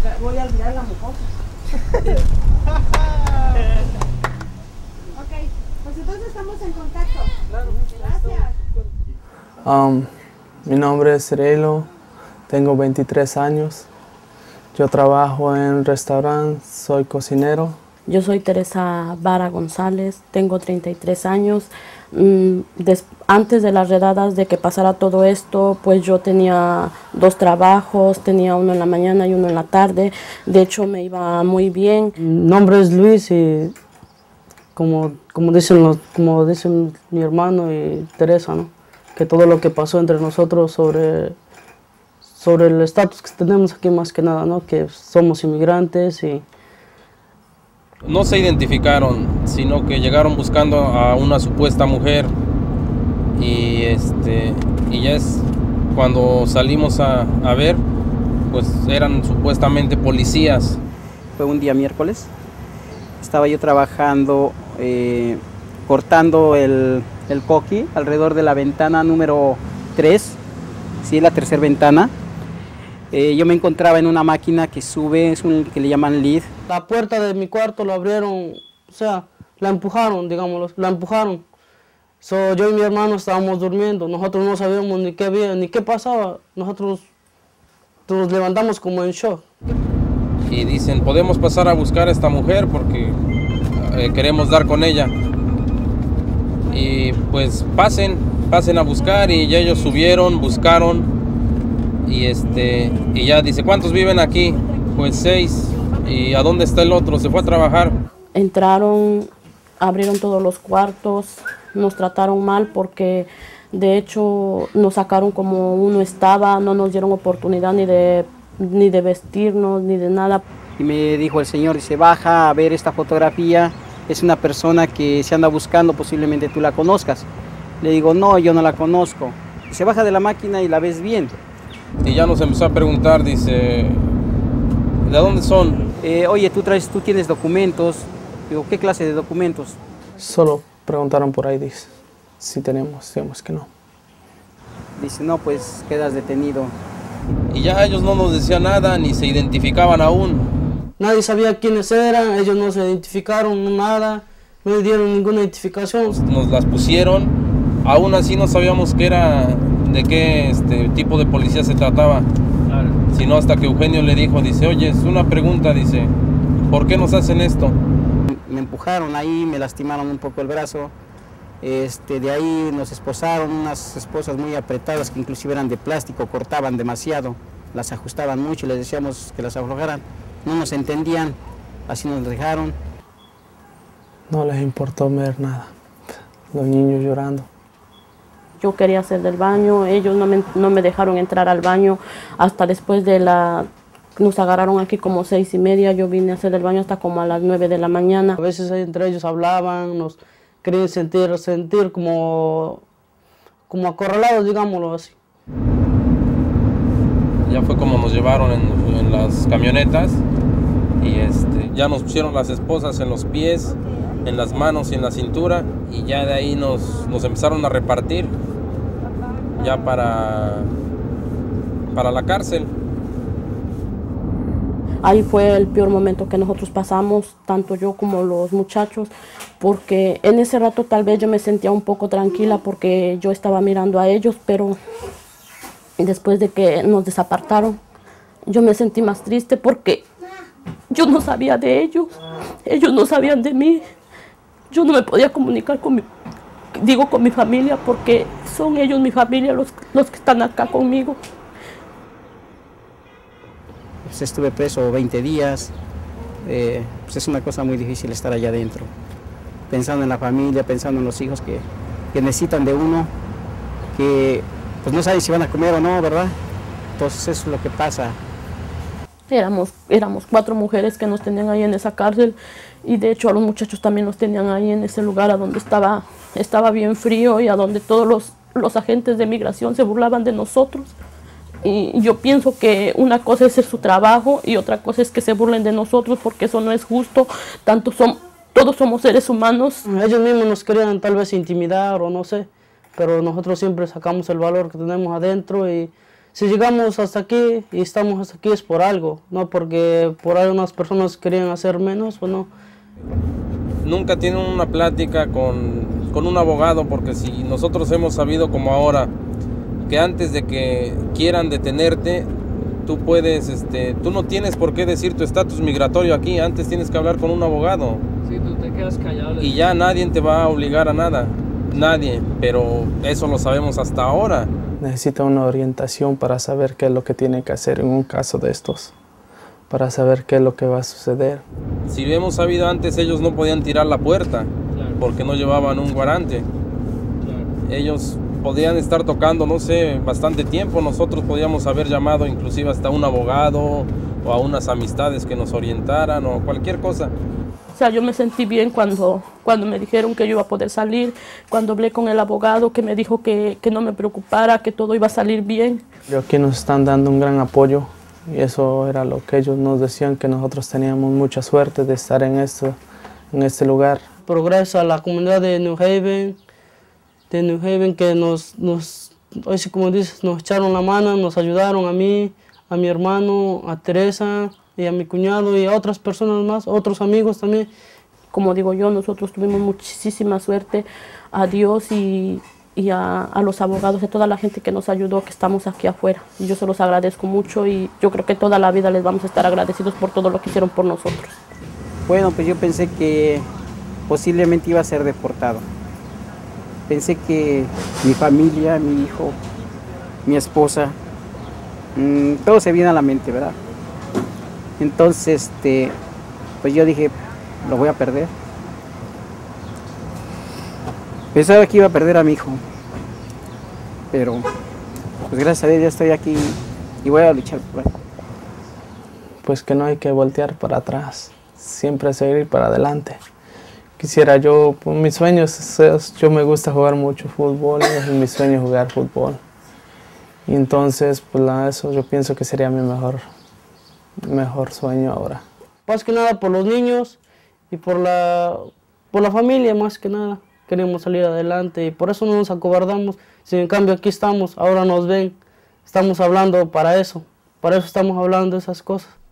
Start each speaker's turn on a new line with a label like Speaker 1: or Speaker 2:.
Speaker 1: voy a olvidar la mucosa. Ok, pues entonces estamos en contacto. Claro. Gracias.
Speaker 2: Mi nombre es Cirilo, tengo 23 años. Yo trabajo en un restaurante, soy cocinero.
Speaker 3: Yo soy Teresa Vara González, tengo 33 años. Antes de las redadas, de que pasara todo esto, pues yo tenía 2 trabajos, tenía uno en la mañana y uno en la tarde. De hecho, me iba muy bien.
Speaker 4: Mi nombre es Luis y como dicen mi hermano y Teresa, ¿no? Que todo lo que pasó entre nosotros sobre el estatus que tenemos aquí más que nada, ¿no? Que somos inmigrantes y...
Speaker 5: No se identificaron, sino que llegaron buscando a una supuesta mujer y ya es cuando salimos a ver, pues eran supuestamente policías.
Speaker 6: Fue un día miércoles, estaba yo trabajando, cortando el coqui alrededor de la ventana número 3, ¿sí? La tercera ventana. Yo me encontraba en una máquina que sube, es un que le llaman lead.
Speaker 4: La puerta de mi cuarto la abrieron, o sea, la empujaron, digámoslo, la empujaron. Yo y mi hermano estábamos durmiendo, nosotros no sabíamos ni qué había, ni qué pasaba. Nosotros nos levantamos como en shock.
Speaker 5: Y dicen, podemos pasar a buscar a esta mujer porque queremos dar con ella. Y pues pasen a buscar, y ya ellos subieron, buscaron. Y ya dice, ¿cuántos viven aquí? Pues 6. ¿Y a dónde está el otro? Se fue a trabajar.
Speaker 3: Entraron, abrieron todos los cuartos, nos trataron mal porque de hecho nos sacaron como uno estaba, no nos dieron oportunidad ni de vestirnos, ni de nada.
Speaker 6: Y me dijo el señor, dice, baja a ver esta fotografía, es una persona que se anda buscando, posiblemente tú la conozcas. Le digo, no, yo no la conozco. Se baja de la máquina y la ves bien.
Speaker 5: Y ya nos empezó a preguntar, dice, ¿de dónde son?
Speaker 6: Oye, tú tienes documentos. Digo, ¿qué clase de documentos?
Speaker 2: Solo preguntaron por ahí, dice, si tenemos, digamos que no.
Speaker 6: Dice, no, pues quedas detenido.
Speaker 5: Y ya ellos no nos decían nada, ni se identificaban aún.
Speaker 4: Nadie sabía quiénes eran, ellos no se identificaron, nada, no dieron ninguna identificación.
Speaker 5: Nos las pusieron, aún así no sabíamos qué era, de qué tipo de policía se trataba. Sino hasta que Eugenio le dijo, dice, oye, es una pregunta, dice, ¿por qué nos hacen esto?
Speaker 6: Me empujaron ahí, me lastimaron un poco el brazo. De ahí nos esposaron, unas esposas muy apretadas que inclusive eran de plástico, cortaban demasiado, las ajustaban mucho y les decíamos que las aflojaran. No nos entendían, así nos dejaron.
Speaker 2: No les importó ver nada, los niños llorando.
Speaker 3: Yo quería hacer del baño, ellos no me dejaron entrar al baño hasta después de nos agarraron aquí como 6:30, yo vine a hacer del baño hasta como a las 9 de la mañana.
Speaker 4: A veces entre ellos hablaban, nos querían sentir como acorralados, digámoslo así.
Speaker 5: Ya fue como nos llevaron en las camionetas y ya nos pusieron las esposas en los pies, en las manos y en la cintura, y ya de ahí nos empezaron a repartir ya para la cárcel.
Speaker 3: Ahí fue el peor momento que nosotros pasamos, tanto yo como los muchachos, porque en ese rato tal vez yo me sentía un poco tranquila porque yo estaba mirando a ellos, pero después de que nos desapartaron, yo me sentí más triste porque yo no sabía de ellos no sabían de mí. Yo no me podía comunicar con mi familia porque son ellos mi familia, los que están acá conmigo.
Speaker 6: Pues estuve preso 20 días, pues es una cosa muy difícil estar allá adentro, pensando en la familia, pensando en los hijos que necesitan de uno, que pues no saben si van a comer o no, ¿verdad? Entonces eso es lo que pasa.
Speaker 3: Éramos 4 mujeres que nos tenían ahí en esa cárcel, y de hecho a los muchachos también los tenían ahí en ese lugar a donde estaba bien frío y a donde todos los agentes de migración se burlaban de nosotros. Y yo pienso que una cosa es su trabajo y otra cosa es que se burlen de nosotros, porque eso no es justo. Todos somos seres humanos.
Speaker 4: Ellos mismos nos querían tal vez intimidar o no sé, pero nosotros siempre sacamos el valor que tenemos adentro y si llegamos hasta aquí y estamos hasta aquí es por algo, no porque por algunas personas querían hacer menos o no.
Speaker 5: Nunca tienen una plática con un abogado, porque si nosotros hemos sabido como ahora que antes de que quieran detenerte, tú puedes, tú no tienes por qué decir tu estatus migratorio aquí, antes tienes que hablar con un abogado.
Speaker 4: Sí, tú te quedas callado.
Speaker 5: Y ya nadie te va a obligar a nada, nadie, pero eso lo sabemos hasta ahora.
Speaker 2: Necesita una orientación para saber qué es lo que tiene que hacer en un caso de estos, para saber qué es lo que va a suceder.
Speaker 5: Si hemos sabido antes, ellos no podían tirar la puerta,
Speaker 4: Claro.
Speaker 5: porque no llevaban un guarante.
Speaker 4: Claro.
Speaker 5: Ellos podían estar tocando, no sé, bastante tiempo. Nosotros podíamos haber llamado inclusive hasta un abogado o a unas amistades que nos orientaran o cualquier cosa.
Speaker 3: O sea, yo me sentí bien cuando me dijeron que yo iba a poder salir, cuando hablé con el abogado que me dijo que no me preocupara, que todo iba a salir bien.
Speaker 2: Pero aquí nos están dando un gran apoyo y eso era lo que ellos nos decían, que nosotros teníamos mucha suerte de estar en este lugar.
Speaker 4: Pero gracias a la comunidad de New Haven que así como dices, nos echaron la mano, nos ayudaron a mí, a mi hermano, a Teresa y a mi cuñado y a otras personas más, otros amigos también.
Speaker 3: Como digo yo, nosotros tuvimos muchísima suerte, a Dios y a los abogados, a toda la gente que nos ayudó, que estamos aquí afuera. Y yo se los agradezco mucho y yo creo que toda la vida les vamos a estar agradecidos por todo lo que hicieron por nosotros.
Speaker 6: Bueno, pues yo pensé que posiblemente iba a ser deportado. Pensé que mi familia, mi hijo, mi esposa, todo se viene a la mente, ¿verdad? Entonces, pues yo dije, lo voy a perder. Pensaba que iba a perder a mi hijo, pero pues gracias a Dios ya estoy aquí y voy a luchar por él.
Speaker 2: Pues que no hay que voltear para atrás, siempre seguir para adelante. Quisiera yo, pues, mis sueños, yo me gusta jugar mucho fútbol, es mi sueño jugar fútbol. Y entonces, pues eso yo pienso que sería mi mejor sueño ahora.
Speaker 4: Más que nada por los niños y por la familia, más que nada. Queremos salir adelante y por eso no nos acobardamos. Si en cambio aquí estamos, ahora nos ven, estamos hablando para eso estamos hablando de esas cosas.